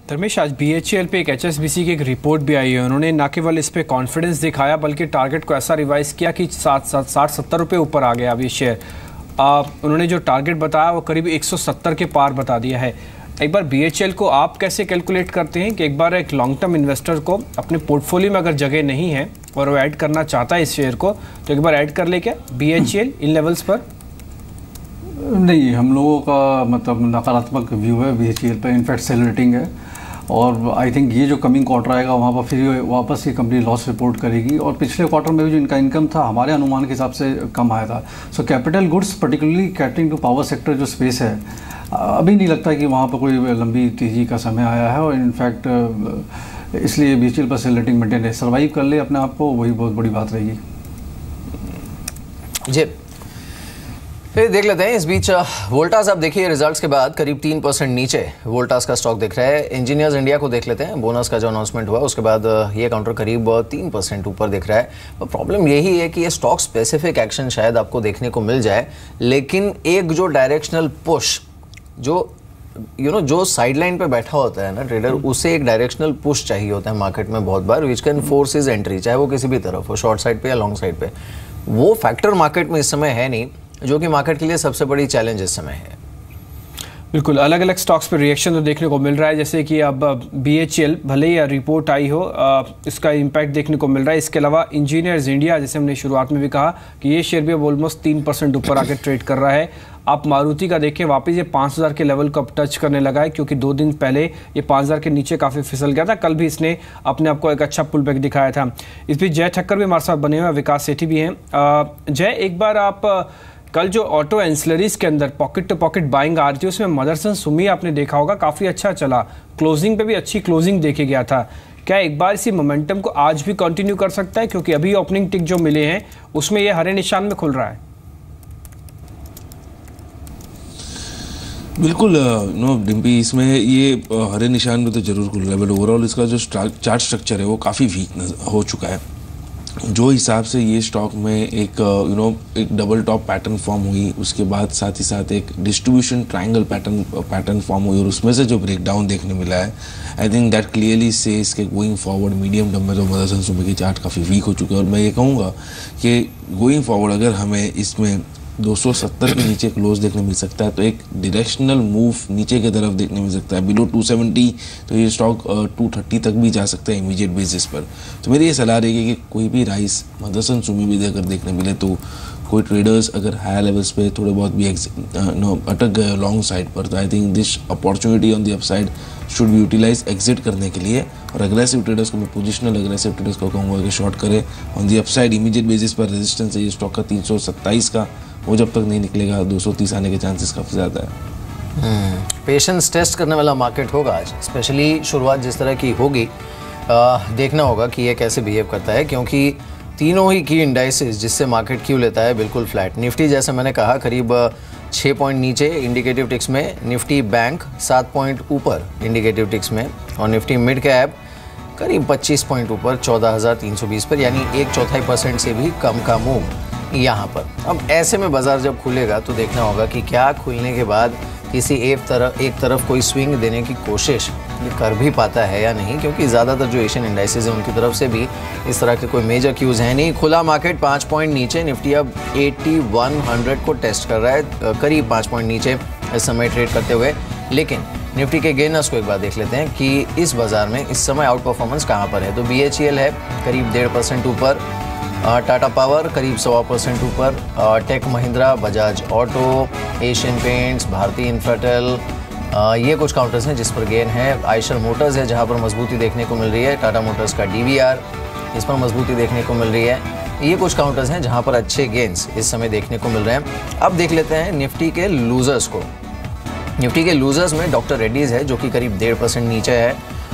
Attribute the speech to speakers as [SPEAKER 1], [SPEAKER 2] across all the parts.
[SPEAKER 1] धर्मेश, आज बीएचईएल पे एक एचएसबीसी की एक रिपोर्ट भी आई है। उन्होंने न केवल इस पे कॉन्फिडेंस दिखाया बल्कि टारगेट को ऐसा रिवाइज किया कि 60-70 रुपये ऊपर आ गया अब ये शेयर। उन्होंने जो टारगेट बताया वो करीब 170 के पार बता दिया है। एक बार बीएचईएल को आप कैसे कैलकुलेट करते हैं कि एक बार एक लॉन्ग टर्म इन्वेस्टर को अपने पोर्टफोलियो में अगर जगह नहीं है और वो ऐड करना चाहता है इस शेयर को, तो एक बार ऐड कर ले क्या बीएचईएल इन लेवल्स पर?
[SPEAKER 2] नहीं, हम लोगों का मतलब नकारात्मक व्यू है बीएचईएल पर। इनफैक्ट सेल रेटिंग है और आई थिंक ये जो कमिंग क्वार्टर आएगा वहाँ पर फिर वापस ये कंपनी लॉस रिपोर्ट करेगी। और पिछले क्वार्टर में भी जो इनका इनकम था हमारे अनुमान के हिसाब से कम आया था। So capital goods particularly catering to power sector जो स्पेस है, अभी नहीं लगता कि वहाँ पर कोई लंबी तेज़ी का समय आया है। और इनफैक्ट इसलिए बीएचईएल पर सेल रेटिंग मेंटेन है। सर्वाइव कर ले अपने आप को, वही बहुत बड़ी बात रहेगी
[SPEAKER 3] जी। फिर देख लेते हैं इस बीच वोल्टास। आप देखिए रिजल्ट्स के बाद करीब 3% नीचे वोल्टास का स्टॉक दिख रहा है। इंजीनियर्स इंडिया को देख लेते हैं। बोनस का जो अनाउंसमेंट हुआ उसके बाद ये काउंटर करीब 3% ऊपर दिख रहा है। तो प्रॉब्लम यही है कि ये स्टॉक स्पेसिफिक एक्शन शायद आपको देखने को मिल जाए, लेकिन एक जो डायरेक्शनल पुश जो जो साइडलाइन पे बैठा होता है ना ट्रेडर, उसे एक डायरेक्शनल पुश चाहिए होता है मार्केट में बहुत बार, which can force is entry, चाहे वो किसी भी तरफ हो, शॉर्ट साइड पे या लॉन्ग साइड पे। वो फैक्टर मार्केट में इस समय है नहीं, जो कि मार्केट के लिए सबसे बड़ी चैलेंज इस समय है।
[SPEAKER 1] बिल्कुल, अलग अलग स्टॉक्स पर रिएक्शन तो देखने को मिल रहा है। जैसे कि अब बीएचईएल भले ही रिपोर्ट आई हो, इसका इम्पैक्ट देखने को मिल रहा है। इसके अलावा इंजीनियर्स इंडिया, जैसे हमने शुरुआत में भी कहा कि ये शेयर भी अब ऑलमोस्ट 3% ऊपर आके ट्रेड कर रहा है। आप मारुति का देखें, वापस ये 5000 के लेवल को अब टच करने लगा है, क्योंकि 2 दिन पहले ये 5000 के नीचे काफ़ी फिसल गया था। कल भी इसने अपने आप को एक अच्छा पुल बैक दिखाया था। इस बीच जय ठक्कर भी हमारे साथ बने हुए हैं, विकास सेठी भी हैं। जय, एक बार आप कल जो ऑटो एंसिलरीज के अंदर पॉकेट टू पॉकेट बाइंग आ रही थी, उसमें मदरसन सुमी आपने देखा होगा काफ़ी अच्छा चला, क्लोजिंग पे भी अच्छी क्लोजिंग देखी गया था। क्या एक बार इसी मोमेंटम को आज भी कंटिन्यू कर सकता है, क्योंकि अभी ओपनिंग टिक जो मिले हैं उसमें ये हरे निशान में खुल रहा है?
[SPEAKER 4] बिल्कुल डिम्पी, इसमें ये हरे निशान में तो जरूर खुल रहा है, बट ओवरऑल इसका जो चार्ट स्ट्रक्चर है वो काफ़ी वीक हो चुका है। जो हिसाब से ये स्टॉक में एक एक डबल टॉप पैटर्न फॉर्म हुई, उसके बाद साथ ही साथ एक डिस्ट्रीब्यूशन ट्रायंगल पैटर्न फॉर्म हुई और उसमें से जो ब्रेकडाउन देखने मिला है, I think that clearly says के गोइंग फॉरवर्ड मीडियम टर्म में तो मदरसन सुमी की चार्ट काफ़ी वीक हो चुके हैं। और मैं ये कहूँगा कि गोइंग फॉरवर्ड अगर हमें इसमें 270 के नीचे क्लोज देखने मिल सकता है तो एक डायरेक्शनल मूव नीचे की तरफ देखने मिल सकता है। बिलो 270 तो ये स्टॉक 230 तक भी जा सकता है इमीडिएट बेसिस पर। तो मेरी ये सलाह रहेगी कि कोई भी राइस मदरसन सुमी भी अगर देखने मिले तो कोई ट्रेडर्स अगर हायर लेवल्स पे थोड़े बहुत भी अटक गए लॉन्ग साइड पर, तो I think this opportunity on the upside should be utilise exit करने के लिए। और अग्रेसिव ट्रेडर्स को मैं पोजिशनल अग्रेसिव ट्रेडर्स को कहूँगा कि शॉर्ट करे on the upside. Immediate basis पर रेजिस्टेंस है ये स्टॉक का 327 का, वो जब तक नहीं निकलेगा 230 आने के चांसेस काफ़ी ज़्यादा है।
[SPEAKER 3] पेशेंस टेस्ट करने वाला मार्केट होगा आज, स्पेशली शुरुआत जिस तरह की होगी, देखना होगा कि ये कैसे बिहेव करता है, क्योंकि तीनों ही की इंडाइसेस जिससे मार्केट क्यों लेता है बिल्कुल फ्लैट। निफ्टी जैसे मैंने कहा करीब 6 पॉइंट नीचे इंडिकेटिव टिक्स में, निफ्टी बैंक 7 पॉइंट ऊपर इंडिकेटिव टिक्स में, और निफ्टी मिड कैप करीब 25 पॉइंट ऊपर 14,320 पर, यानी 1/4% से भी कम का मूव यहाँ पर। अब ऐसे में बाजार जब खुलेगा तो देखना होगा कि क्या खुलने के बाद किसी एक तरफ कोई स्विंग देने की कोशिश ये कर भी पाता है या नहीं, क्योंकि ज़्यादातर जो एशियन इंडाइसेस हैं उनकी तरफ से भी इस तरह के कोई मेजर क्यूज़ हैं नहीं। खुला मार्केट 5 पॉइंट नीचे, निफ्टी अब 8100 को टेस्ट कर रहा है, करीब 5 पॉइंट नीचे इस समय ट्रेड करते हुए। लेकिन निफ्टी के गेनर्स को एक बार देख लेते हैं कि इस बाज़ार में इस समय आउट परफॉर्मेंस कहाँ पर है। तो बीएचईएल है करीब 1.5% ऊपर, टाटा पावर करीब 1.25% ऊपर, Tech Mahindra, Bajaj Auto, Asian Paints, Bharti Infratel, ये कुछ काउंटर्स हैं जिस पर गेन है। आयशर मोटर्स है जहां पर मजबूती देखने को मिल रही है, टाटा मोटर्स का डीवीआर, इस पर मजबूती देखने को मिल रही है। ये कुछ काउंटर्स हैं जहां पर अच्छे गेन्स इस समय देखने को मिल रहे हैं। अब देख लेते हैं निफ्टी के लूजर्स को। निफ्टी के लूजर्स में डॉक्टर रेड्डीज़ है जो कि करीब 1.5% नीचे है,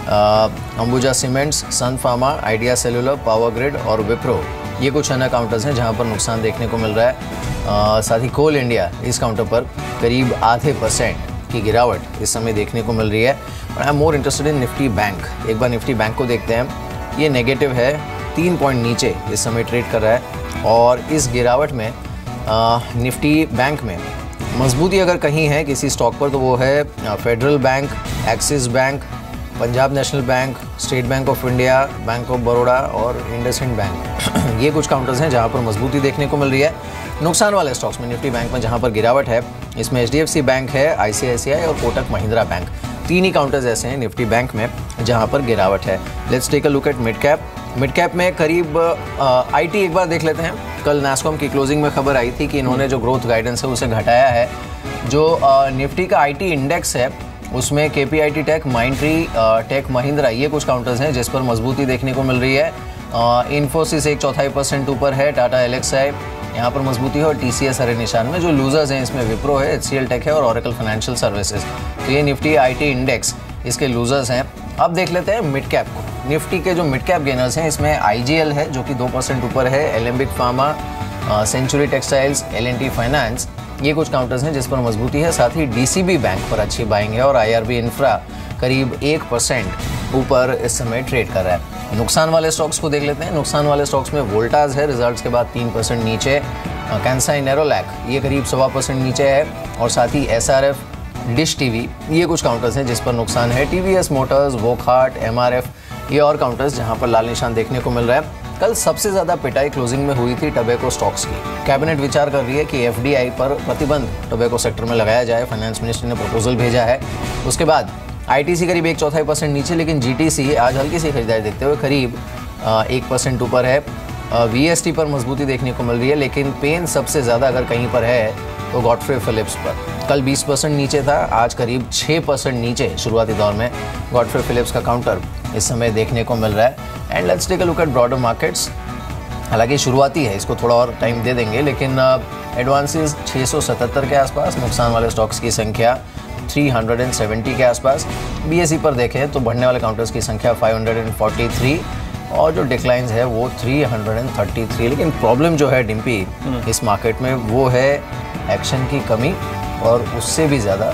[SPEAKER 3] Ambuja Cements, Sun Pharma, Idea Cellular, Power Grid और विप्रो, ये कुछ अन्य काउंटर्स हैं जहां पर नुकसान देखने को मिल रहा है। साथ ही कोल इंडिया इस काउंटर पर करीब 0.5% की गिरावट इस समय देखने को मिल रही है। और I am more interested in Nifty Bank. एक बार निफ्टी बैंक को देखते हैं, ये नेगेटिव है, 3 पॉइंट नीचे इस समय ट्रेड कर रहा है। और इस गिरावट में निफ्टी बैंक में मजबूती अगर कहीं है किसी स्टॉक पर तो वो है Federal Bank, Axis Bank, Punjab National Bank, State Bank of India, Bank of Baroda और इंडसइंड बैंक ये कुछ काउंटर्स हैं जहां पर मजबूती देखने को मिल रही है। नुकसान वाले स्टॉक्स में निफ्टी बैंक में जहां पर गिरावट है, इसमें HDFC बैंक है, ICICI और कोटक महिंद्रा बैंक, तीन ही काउंटर्स ऐसे हैं निफ्टी बैंक में जहां पर गिरावट है। Let's take a look at mid cap. Mid cap में करीब IT एक बार देख लेते हैं। कल नास्कॉम की क्लोजिंग में खबर आई थी कि इन्होंने जो ग्रोथ गाइडेंस है उसे घटाया है। जो निफ्टी का IT इंडेक्स है उसमें KPIT Tech, Mindtree Tech Mahindra ये कुछ काउंटर्स हैं जिस पर मजबूती देखने को मिल रही है। इन्फोसिस 1/4% ऊपर है, टाटा LXI यहाँ पर मजबूती है और TCS हरे निशान में। जो लूजर्स हैं इसमें विप्रो है, HCL टेक है और ओरेकल फाइनेंशियल सर्विसेज। तो ये निफ्टी IT इंडेक्स इसके लूजर्स हैं। अब देख लेते हैं मिड कैप को। निफ्टी के जो मिड कैप गेनर्स हैं इसमें IGL है जो कि 2% ऊपर है, Alembic Pharma, Century Textiles, L&T finance ये कुछ काउंटर्स हैं जिस पर मजबूती है। साथ ही DCB बैंक पर अच्छी बाइंग है और IRB इंफ्रा करीब 1% ऊपर इस समय ट्रेड कर रहा है। नुकसान वाले स्टॉक्स को देख लेते हैं। नुकसान वाले स्टॉक्स में वोल्टास है रिजल्ट्स के बाद 3% नीचे, कैंसाई नेरोलैक ये करीब 1.25% नीचे है और साथ ही SRF, डिश टीवी ये कुछ काउंटर्स हैं जिस पर नुकसान है। TVS मोटर्स, वोकहार्ट, MRF ये और काउंटर्स जहां पर लाल निशान देखने को मिल रहा है। कल सबसे ज़्यादा पिटाई क्लोजिंग में हुई थी टोबैको स्टॉक्स की। कैबिनेट विचार कर रही है कि FDI पर प्रतिबंध टोबैको सेक्टर में लगाया जाए। फाइनेंस मिनिस्टर ने प्रपोजल भेजा है। उसके बाद ITC करीब 1/4% नीचे, लेकिन GTC आज हल्की सी खरीदारी देखते हुए करीब 1% ऊपर है। VST पर मजबूती देखने को मिल रही है, लेकिन पेन सबसे ज़्यादा अगर कहीं पर है तो गॉडफ्रे फिलिप्स पर। कल 20% नीचे था, आज करीब 6% नीचे शुरुआती दौर में गॉडफ्रे फिलिप्स का काउंटर इस समय देखने को मिल रहा है। And let's take a look at broader markets. हालांकि शुरुआती है, इसको थोड़ा और टाइम दे देंगे, लेकिन एडवांसेस 677 के आसपास, नुकसान वाले स्टॉक्स की संख्या 370 के आसपास। BSE पर देखें तो बढ़ने वाले काउंटर्स की संख्या 543 और जो डिक्लाइंस है वो 333। लेकिन प्रॉब्लम जो है डिम्पी इस मार्केट में वो है एक्शन की कमी और उससे भी ज़्यादा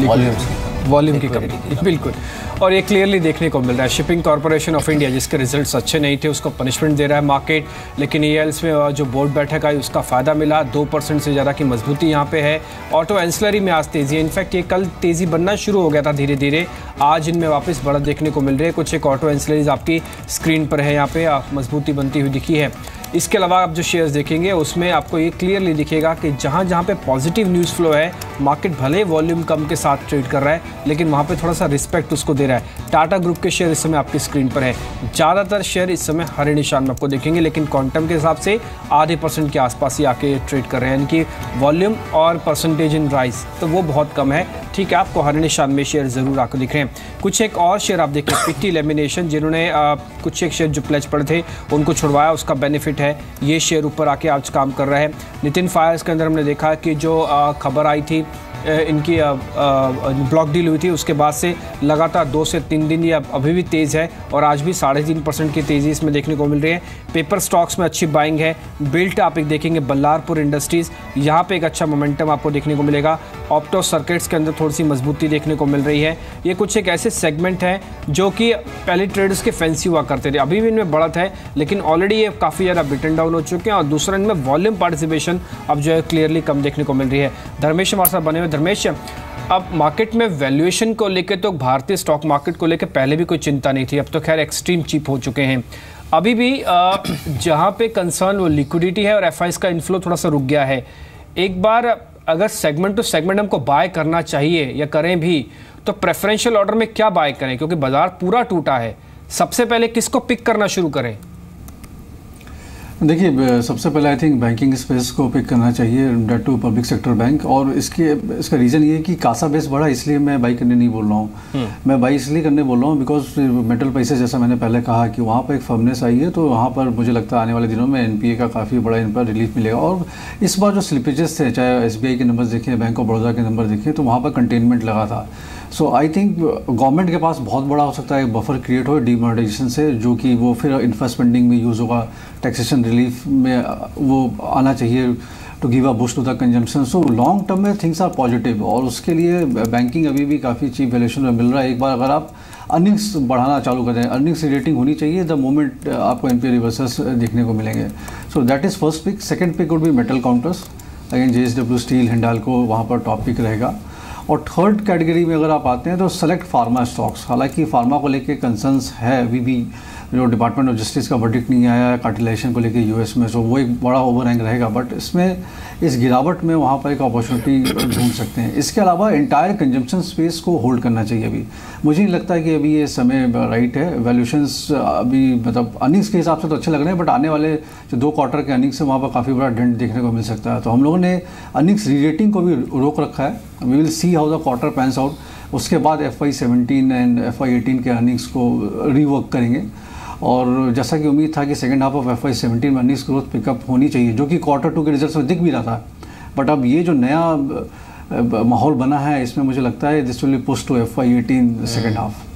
[SPEAKER 1] वॉल्यूम की कमी। बिल्कुल, और ये क्लियरली देखने को मिल रहा है। शिपिंग कॉर्पोरेशन ऑफ इंडिया जिसके रिजल्ट्स अच्छे नहीं थे उसको पनिशमेंट दे रहा है मार्केट, लेकिन ELs में जो बोर्ड बैठक आई उसका फ़ायदा मिला। 2% से ज़्यादा की मजबूती यहाँ पे है। ऑटो एंसिलरी में आज तेज़ी है। इनफैक्ट ये कल तेज़ी बनना शुरू हो गया था धीरे धीरे, आज इनमें वापस बढ़त देखने को मिल रही है। कुछ एक ऑटो एंसिलरीज आपकी स्क्रीन पर है, यहाँ पे मजबूती बनती हुई दिखी है। इसके अलावा आप जो शेयर्स देखेंगे उसमें आपको ये क्लियरली दिखेगा कि जहाँ जहाँ पे पॉजिटिव न्यूज़ फ्लो है, मार्केट भले वॉल्यूम कम के साथ ट्रेड कर रहा है लेकिन वहाँ पे थोड़ा सा रिस्पेक्ट उसको दे रहा है। टाटा ग्रुप के शेयर इस समय आपकी स्क्रीन पर है। ज़्यादातर शेयर इस समय हरे निशान में आपको देखेंगे, लेकिन क्वांटम के हिसाब से आधे % के आसपास ही आके ट्रेड कर रहे हैं, यानी कि वॉल्यूम और परसेंटेज इन राइस तो वो बहुत कम है। ठीक है, आपको हरे निशान में शेयर ज़रूर आपको दिख रहे हैं। कुछ एक और शेयर आप देखें, पिट्टी लेमिनेशन, जिन्होंने कुछ एक शेयर जो प्लेज पड़े थे उनको छुड़वाया, उसका बेनिफिट है। ये शेयर ऊपर आके आज काम कर रहा है। नितिन फायर्स के अंदर हमने देखा कि जो खबर आई थी इनकी ब्लॉक डील हुई थी, उसके बाद से लगातार 2 से 3 दिन ये अभी भी तेज़ है और आज भी 3.5% की तेज़ी इसमें देखने को मिल रही है। पेपर स्टॉक्स में अच्छी बाइंग है। बिल्ट आप एक देखेंगे, बल्लारपुर इंडस्ट्रीज़ यहाँ पे एक अच्छा मोमेंटम आपको देखने को मिलेगा। ऑप्टो सर्किट्स के अंदर थोड़ी सी मजबूती देखने को मिल रही है। ये कुछ एक ऐसे सेगमेंट हैं जो कि पहले ट्रेडर्स के फैंसी हुआ करते थे, अभी भी इनमें बढ़त है लेकिन ऑलरेडी ये काफ़ी ज़्यादा बिटन डाउन हो चुके हैं और दूसरा इनमें वॉल्यूम पार्टिसिपेशन अब जो है क्लियरली कम देखने को मिल रही है। धर्मेश हमारे साथ बने हुए। धर्मेश, अब मार्केट में वैल्यूएशन को लेकर तो भारतीय स्टॉक मार्केट को लेकर पहले भी कोई चिंता नहीं थी, अब तो खैर एक्सट्रीम चीप हो चुके हैं। अभी भी जहाँ पे कंसर्न वो लिक्विडिटी है और FIs का इन्फ्लो थोड़ा सा रुक गया है। एक बार अगर सेगमेंट टू सेगमेंट हमको बाय करना चाहिए या करें भी तो प्रेफरेंशियल ऑर्डर में क्या बाय करें, क्योंकि बाजार पूरा टूटा है। सबसे पहले किसको पिक करना शुरू करें?
[SPEAKER 2] देखिए, सबसे पहले आई थिंक बैंकिंग स्पेस को पिक करना चाहिए, that too public sector bank. और इसका रीज़न ये है कि कासा बेस बढ़ा, इसलिए मैं बाई करने नहीं बोल रहा हूँ। मैं बाई इसलिए करने बोल रहा हूँ बिकॉज मेटल प्राइसेस, जैसा मैंने पहले कहा कि वहाँ पर एक फर्मनेस आई है, तो वहाँ पर मुझे लगता है आने वाले दिनों में NPA का काफ़ी बड़ा इन पर रिलीफ मिलेगा। और इस बार जो स्लिपेजेस थे, चाहे SBI के नंबर देखें, बैंक ऑफ बड़ौदा के नंबर देखें, तो वहाँ पर कंटेनमेंट लगा था। सो आई थिंक गवर्नमेंट के पास बहुत बड़ा हो सकता है बफर क्रिएट हो डीमोनेटाइजेशन से, जो कि वो फिर इंफ्रा स्पेंडिंग में यूज़ होगा, टैक्सेशन रिलीफ में वो आना चाहिए to give a boost to the consumption. So long term में थिंग्स आर पॉजिटिव और उसके लिए बैंकिंग अभी भी काफ़ी चीप वैल्यूएशन में मिल रहा है। एक बार अगर आप अर्निंग्स बढ़ाना चालू कर दें, अर्निंग्स रेटिंग होनी चाहिए, द मोमेंट आपको NPA रिवर्सल्स देखने को मिलेंगे। So that is first pick. Second pick would be metal counters, again JSW steel, Hindalco वहाँ पर टॉप पिक रहेगा। और थर्ड कैटेगरी में अगर आप आते हैं तो सेलेक्ट फार्मा स्टॉक्स, हालांकि फार्मा को लेके कंसर्न्स है अभी भी, जो डिपार्टमेंट ऑफ जस्टिस का वर्डिक्ट नहीं आया है कार्टेलाइजेशन को लेके यूएस में, सो वो एक बड़ा ओवरहैंग रहेगा, बट इसमें इस गिरावट में वहाँ पर एक अपॉर्चुनिटी ढूंढ सकते हैं। इसके अलावा इंटायर कंजम्पशन स्पेस को होल्ड करना चाहिए अभी, मुझे नहीं लगता है कि अभी ये समय राइट है। वैल्यूशंस अभी मतलब अर्निंग्स के हिसाब से तो अच्छे लग रहे हैं, बट आने वाले जो 2 क्वार्टर के अर्निंग्स है वहाँ पर काफ़ी बड़ा डेंट देखने को मिल सकता है। तो हम लोगों ने अर्निंग्स रीरेटिंग को भी रोक रखा है, we will see how the quarter pans out, उसके बाद FY17 एंड FY18 के अर्निंग्स को रीवर्क करेंगे। और जैसा कि उम्मीद था कि सेकेंड हाफ ऑफ FY17 में अर्निंग्स ग्रोथ पिकअप होनी चाहिए, जो कि Q2 के रिजल्ट्स में दिख भी रहा था, बट अब ये जो नया माहौल बना है इसमें मुझे लगता है this will be push to FY18 second half.